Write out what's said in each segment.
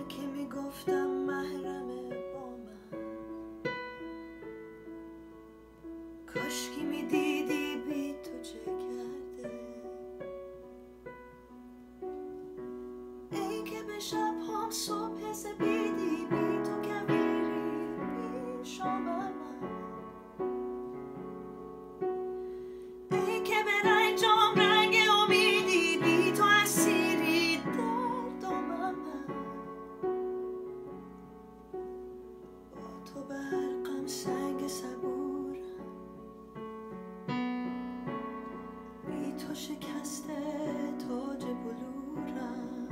که میگفتم محرم با من، کاشکی میدیدی بی تو چه کرده. ای که به شب هم صبح سپیدی بی تو کویری بی شام تو برقم سنگ صبورم، بی تو شکسته تاج بلورم.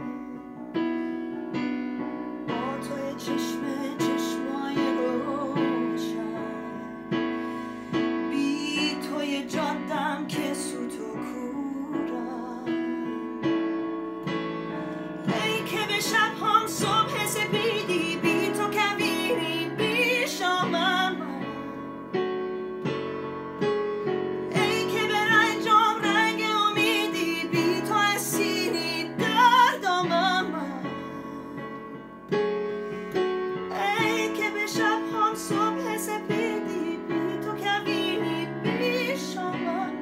با توی چشمای روشن، بی توی جادم که سوت و کورم. ای که به شب هم صبح سپیدی بی تو کویری بی شامم. ای که به رنجام رنگ امیدی بی تو اسیری در دامم. ای که به شب هم صبح سپیدی بی تو کویری بی شامم.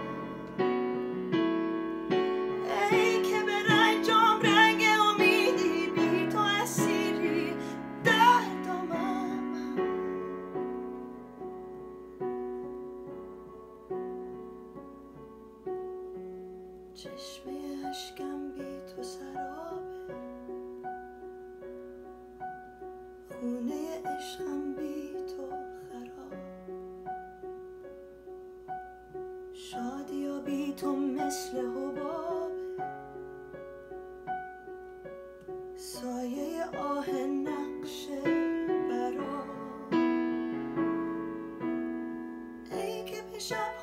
ای که به رنجام رنگ امیدی بی تو اسیری در دامم. چشمه اشکم بی تو سرابه، خونه عشقم بی تو خراب. شادی و بی تو مثل حبابه، سایه آه نقش برا. ای که به شب